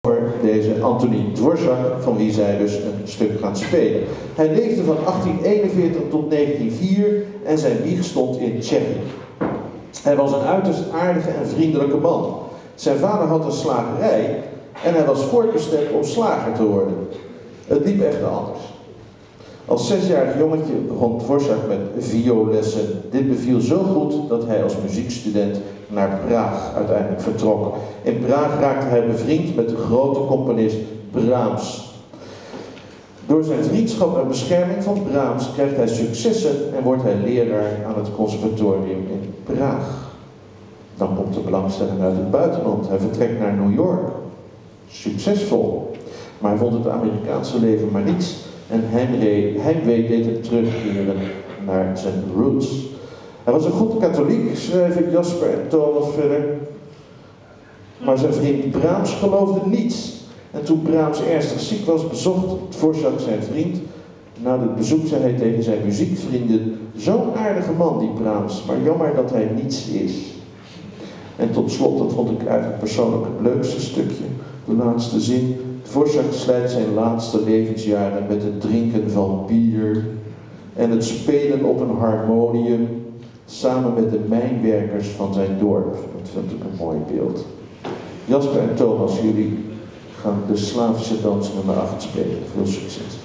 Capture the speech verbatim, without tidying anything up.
over deze Antonín Dvořák, van wie zij dus een stuk gaan spelen. Hij leefde van achttien eenenveertig tot negentien vier en zijn wieg stond in Tsjechië. Hij was een uiterst aardige en vriendelijke man. Zijn vader had een slagerij en hij was voortbestemd om slager te worden. Het liep echter anders. Als zesjarig jongetje begon Dvořák met vioollessen. Dit beviel zo goed dat hij als muziekstudent naar Praag uiteindelijk vertrok. In Praag raakte hij bevriend met de grote componist Brahms. Door zijn vriendschap en bescherming van Brahms krijgt hij successen en wordt hij leraar aan het conservatorium in Praag. Dan komt de belangstelling uit het buitenland. Hij vertrekt naar New York. Succesvol. Maar hij vond het Amerikaanse leven maar niets. En heimwee, heimwee deed hem terugkeren naar zijn roots. Hij was een goed katholiek, schrijven Jasper en Thomas verder. Maar zijn vriend Brahms geloofde niets. En toen Brahms ernstig ziek was, bezocht Dvořák zijn vriend. Na het bezoek zei hij tegen zijn muziekvrienden: zo'n aardige man die Brahms, maar jammer dat hij niets is. En tot slot, dat vond ik eigenlijk persoonlijk het leukste stukje, de laatste zin. Dvořák slijt zijn laatste levensjaren met het drinken van bier en het spelen op een harmonium samen met de mijnwerkers van zijn dorp. Dat vind ik een mooi beeld. Jasper en Thomas, jullie gaan de Slavische dans nummer acht spelen. Veel succes.